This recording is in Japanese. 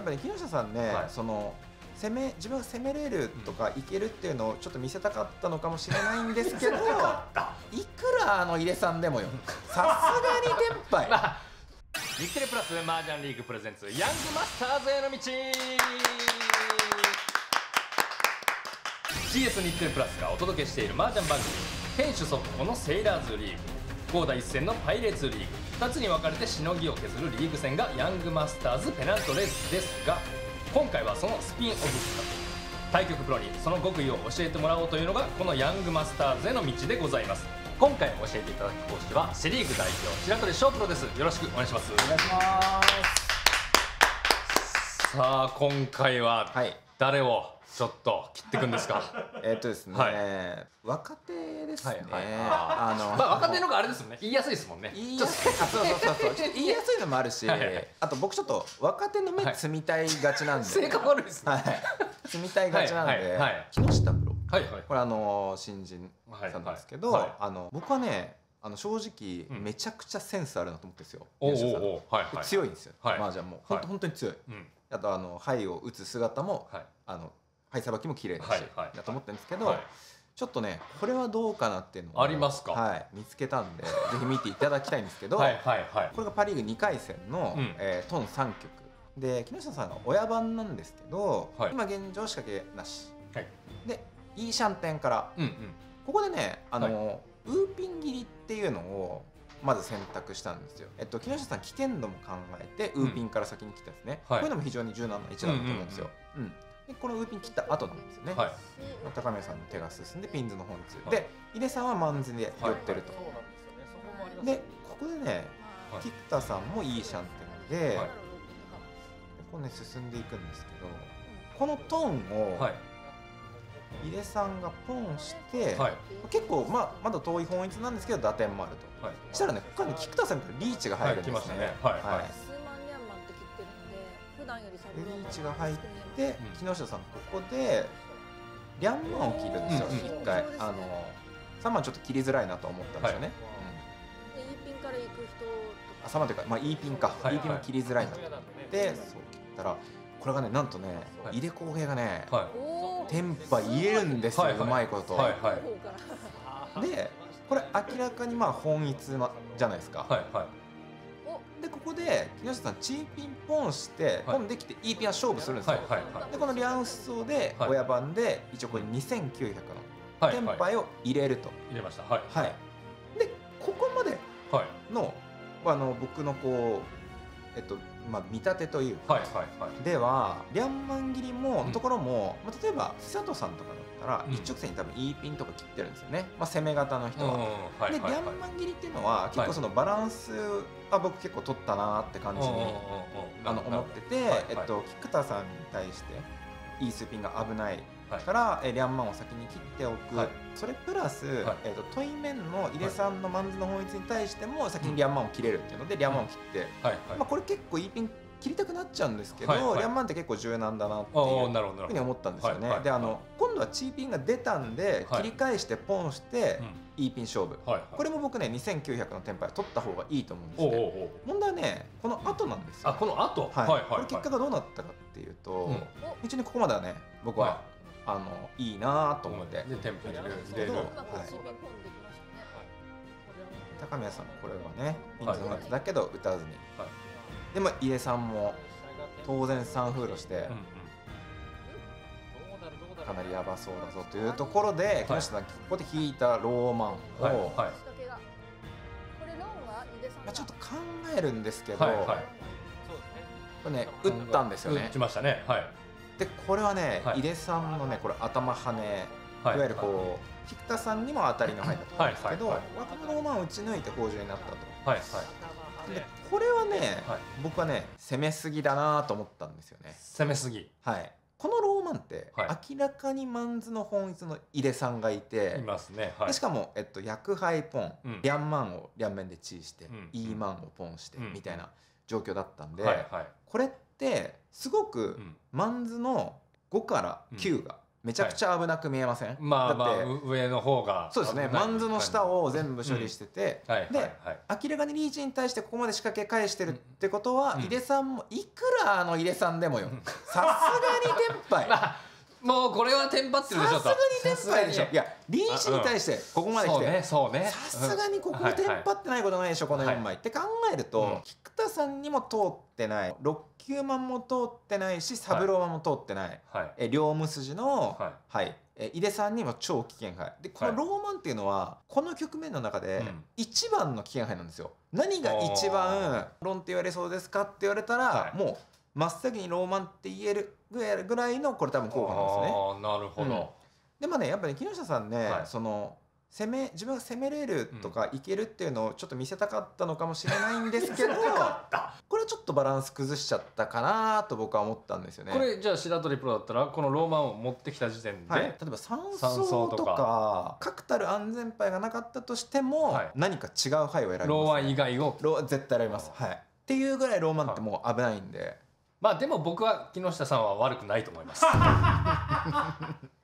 ぱね木下さんね、その自分が攻めれるとかいけるっていうのをちょっと見せたかったのかもしれないんですけど、いくら井出さんでもよ、さすがに天杯。 日テレプラス麻雀リーグプレゼンツヤングマスターズへの道。 CS 日テレプラスがお届けしている麻雀番組、天守速歩のセイラーズリーグ、高田一戦のパイレーツリーグ、2つに分かれてしのぎを削るリーグ戦がヤングマスターズペナントレースですが、今回はそのスピンオフ企画、対局プロにその極意を教えてもらおうというのがこのヤングマスターズへの道でございます。今回教えていただく講師はセリーグ代表白鳥翔プロです。よろしくお願いします。 お願いします。 さあ今回は誰をちょっと切っていくんですか。 ですね、若手ですね。 若手のがあれですもんね、言いやすいですもんね。 言いやすい、そう言いやすいのもあるし、あと僕ちょっと若手の目摘みたいがちなんで、 性格悪いですね。 摘みたいがちなんで、木下プロ、これ新人さんなんですけど、僕はね正直めちゃくちゃセンスあるなと思ってるんですよ。木下さん強いんですよ。麻雀も本当に強い。あと牌を打つ姿も牌さばきも綺麗だしだと思ってるんですけど、ちょっとねこれはどうかなっていうのをありますか。 見つけたんでぜひ見ていただきたいんですけど、これがパ・リーグ2回戦のトン3局で、木下さんが親番なんですけど、今現状仕掛けなしでイーシャンテンから、ここでねウーピン切りっていうのをまず選択したんですよ。木下さん危険度も考えてウーピンから先に切ったんですね。こういうのも非常に柔軟な一打だと思うんですよ。でこのウーピン切った後なんですよね。高宮さんの手が進んでピンズの方について、井出さんはマンズで寄ってると。でここでね菊田さんもいいシャンテンでこうね進んでいくんですけど、このトーンを井出さんがポンして、結構まだ遠い本一なんですけど打点もあると。そしたらねここから菊田さんからリーチが入るんですね。リーチが入って木下さんここでリャンマンを切るんですよ。1回3番ちょっと切りづらいなと思ったんですよね。 イーピンから行く人 3番というかイーピンか、イーピンも切りづらいなと思ってそう切ったら、これがねなんとね井出康平がねテンパ入れるんですよ、うまいこと。でこれ明らかに本一じゃないですか。でここで木下さんチーピンポンしてポンできてイーピンは勝負するんですよ。でこのリャンスソで親番で一応これ2900のテンパイを入れると。 入れました。 でここまでの僕のこう見立てというかではリャンマン切りのところも例えば久人さんとかだったら一直線に多分イーピンとか切ってるんですよね、攻め型の人は。でリャンマン切りっていうのは結構そのバランスは僕結構取ったなって感じに思ってて、菊田さんに対していいスピンが危ないからリャンマンを先に切っておく、それプラストイメンの井出さんのマンズの本一に対しても先にリャンマンを切れるっていうのでリャンマンを切って、これ結構イーピン切りたくなっちゃうんですけど、リャンマンって結構柔軟だなっていうふうに思ったんですよね。で今度はチーピンが出たんで切り返してポンしてイーピン勝負、これも僕ね2900のテンパイ取った方がいいと思うんですね。問題はねこの後なんですよ。 この後これ結果がどうなったかっていうと、一応ねここまではね僕はいいなと思ってテンポ入れるんですけど、 高宮さんこれはねピンズのやつだけど打たずに、でも井出さんも当然3フードしてかなりヤバそうだぞというところで木下さんここで引いたローマンをちょっと考えるんですけど、これね打ったんですよね。 打ちましたね。 でこれはね井出さんのねこれ頭跳ね、いわゆるこう菊田さんにも当たりの入ったんですけど、渡辺ローマンを打ち抜いて北条になったと。でこれはね僕はね攻めすぎだなと思ったんですよね。 攻めすぎ。 このローマンって明らかにマンズの本一の井出さんがいていますね。 でしかも薬杯ポンリャンマンを両面でチーしてイーマンをポンしてみたいな状況だったんで、これってすごくマンズの5から9がめちゃくちゃ危なく見えません？ まあまあだって上の方がそうですね、マンズの下を全部処理してて、で明らかにリーチに対してここまで仕掛け返してるってことは、井出さんもいくら井出さんでもよ、さすがにテンパイもうこれはテンパってるでしょと。 さすがにテンパイでしょ。いやリーチに対してここまで来て、 そうねさすがにここテンパってないことないでしょこの4枚って考えると、菊田さんにも通ってない、6級マンも通ってないし、サブローマンも通ってない、両無筋の井出さんにも超危険牌で、このローマンっていうのはこの局面の中で一番の危険牌なんですよ。何が一番論って言われそうですかって言われたら、もう真っ先にローマンって言えるぐらいのこれ多分効果なんですね。 なるほど。 でまあね、やっぱり木下さんね、その自分が攻めれるとかいけるっていうのをちょっと見せたかったのかもしれないんですけどこれはちょっとバランス崩しちゃったかなと僕は思ったんですよね。 これじゃあ白鳥プロだったらこのローマンを持ってきた時点で、例えば三層とか確たる安全牌がなかったとしても、何か違う牌を選びます、ね、 ローマン以外を絶対選びます。っていうぐらいローマンってもう危ないんで、 まあでも僕は木下さんは悪くないと思います。